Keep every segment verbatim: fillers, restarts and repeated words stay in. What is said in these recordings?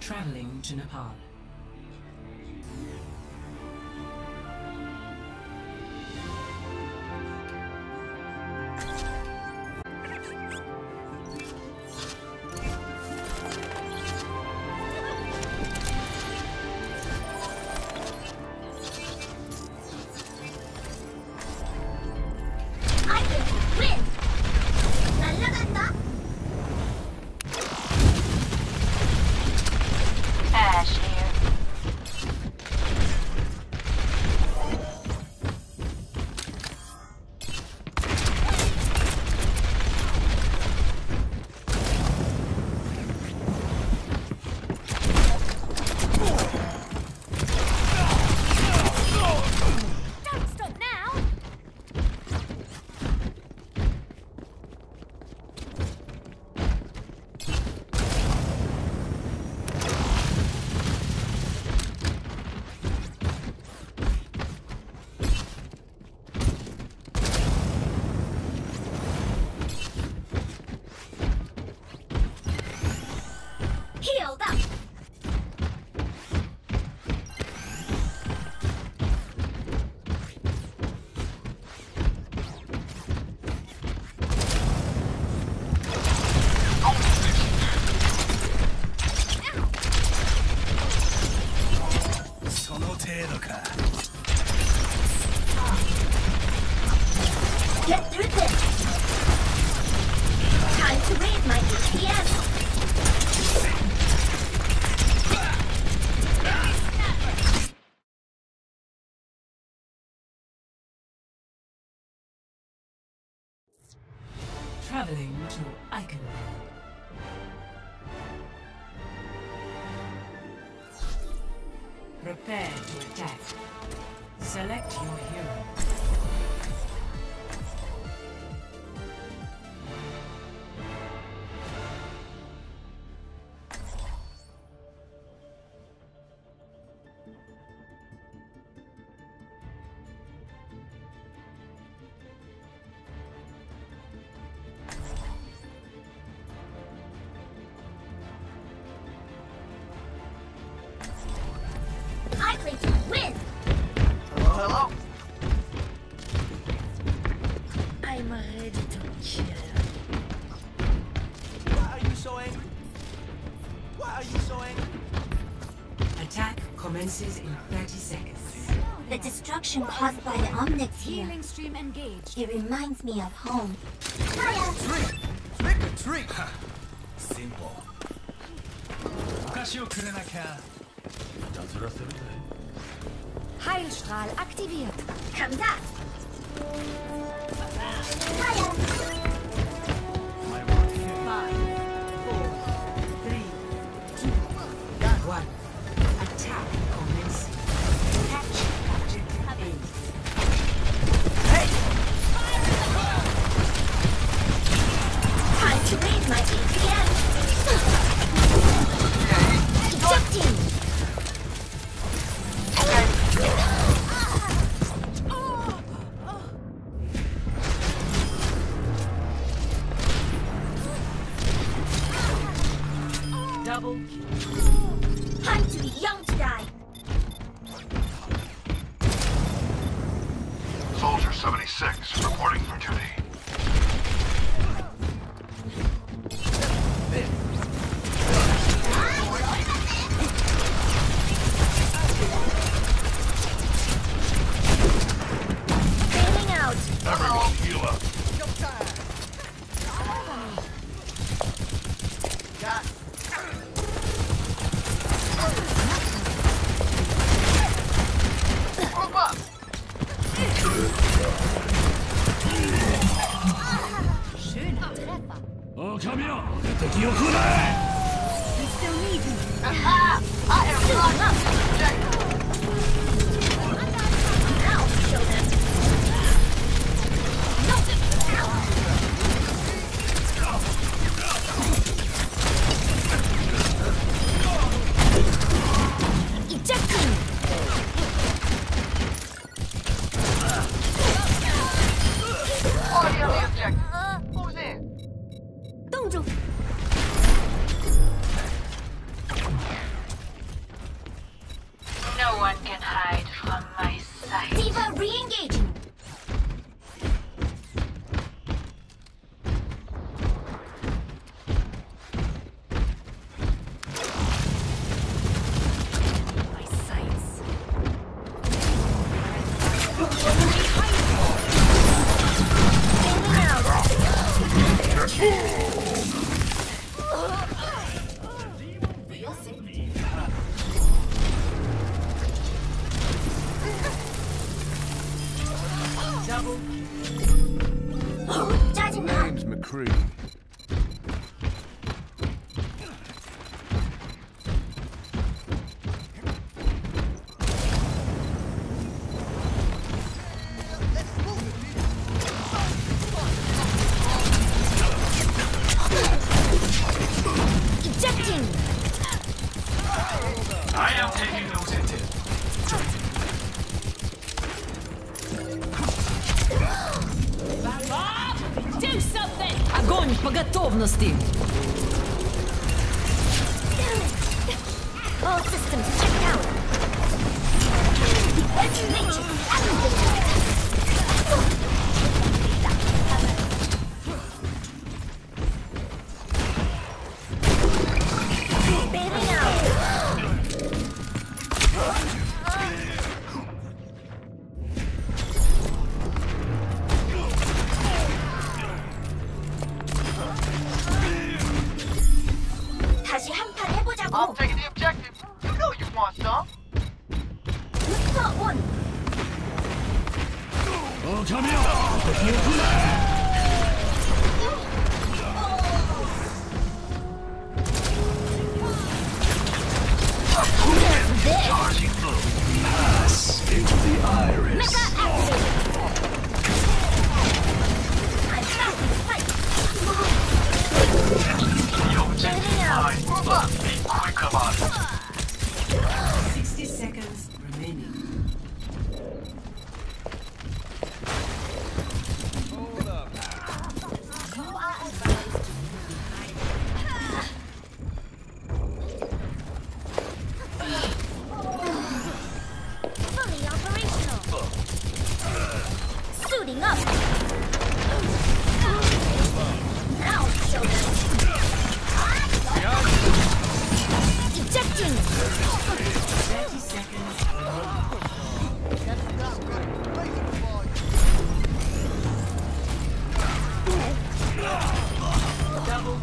Traveling to Nepal. Get through this! Time to raise my H P M! Traveling to Eichenwald. Prepare to attack. Select your hero. I claim to win! Hello, hello. I'm ready to kill. Why are you so angry? Why are you so angry? Attack commences in thirty seconds. The destruction caused by the Omnics here. Healing stream engaged. It reminds me of home. Trick! Trick or treat! Simple. お菓子をくれなきゃ。いたずらするぜ。 Heilstrahl aktiviert. Come back! My work here. Five, four, three, two, one. Attack commencing. Capture objective A. Hey! Time to raise my H P M! Ejecting! Double kill. Time to be young to die! Soldier seventy-six, reporting for duty. Failing out! Everyone heal up. Got Group up! one can hide from my sight. Diva re-engaging. My sights. Failing out. Double. 짜증나. Name's McCree. Ejecting. I am taking initiative. Do something! Огонь по готовности! All systems checked out. The edge matrix activated. Bailing out. 다시 한 판 해보자고. I'm taking the objective. You know you want some. 부스터 원. Oh, come here! Charging through. Pass into the iris. Mega activated. I'm back in the fight. The objective Bailing out. line. Be quick about it. sixty seconds remaining. Fully operational. Suiting up. Now show them. Ejecting. thirty seconds remaining. Double.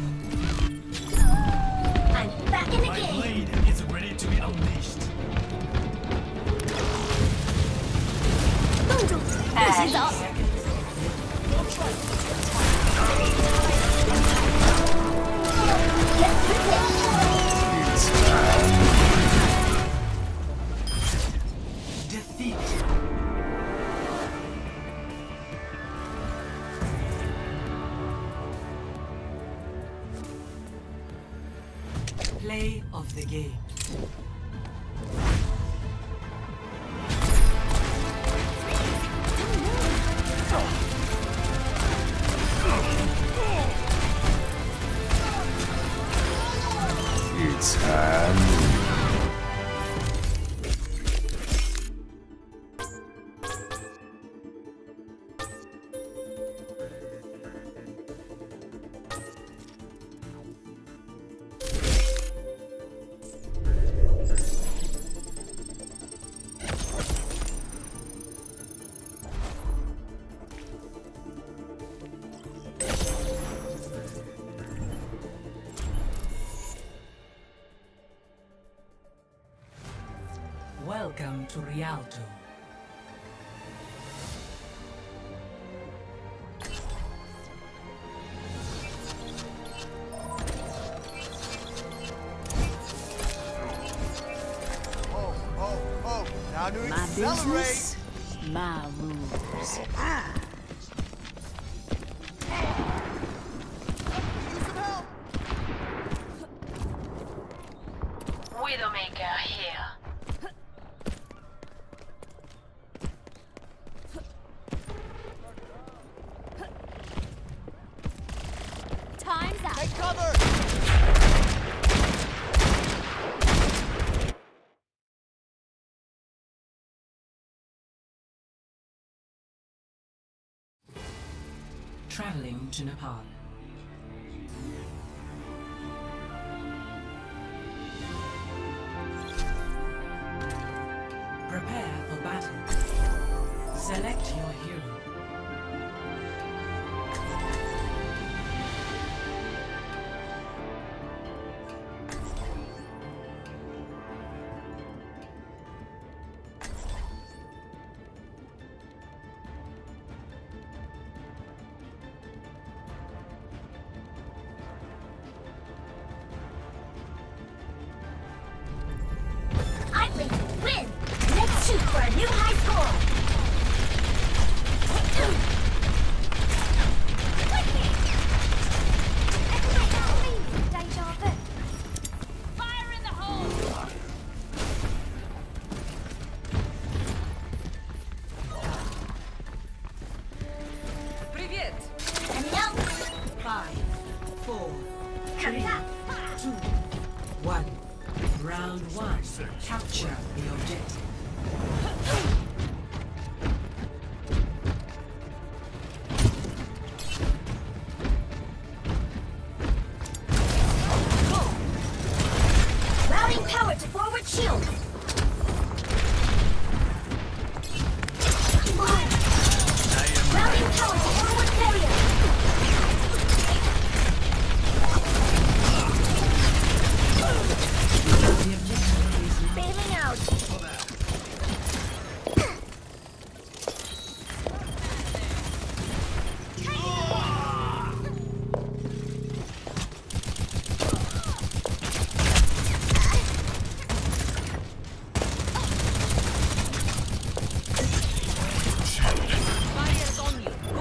I'm back in the My game. blade is ready to be unleashed. Boom. This is up. Defeat. Play of the game. It's time. Welcome to Rialto. Oh, oh, oh. Now to My accelerate. business, my rules. Need some help. Widowmaker here. Time's up. Take cover. traveling to Nepal. Prepare for battle. Select your hero. I'm ready to win! Let's shoot for a new high score! Fire in the hole! Привет! 안녕! Five, four, 감사! two, one. Round one. Capture the objective. Routing power to forward shield! Routing power to forward barrier! The objective is Bailing out! Barriers on you. Go!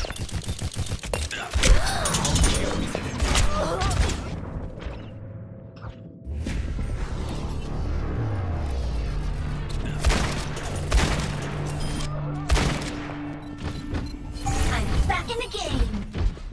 I'm back in the game!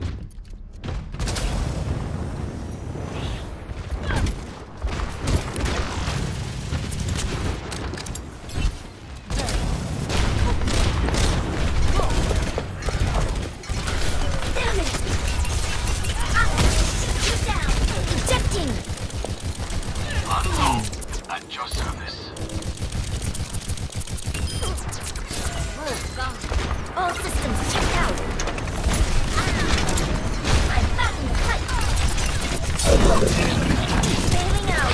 Damn it! Ah! Shoot down! Ejecting! Unknown. At your service. All systems checked out! Ah! I'm back in the fight! Bailing out!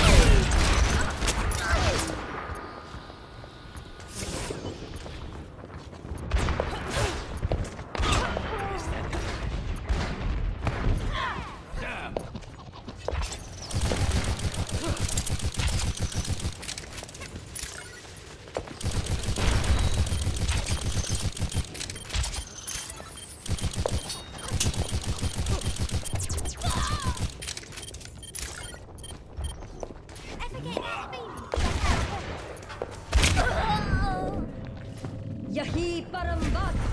Yahi Parambata!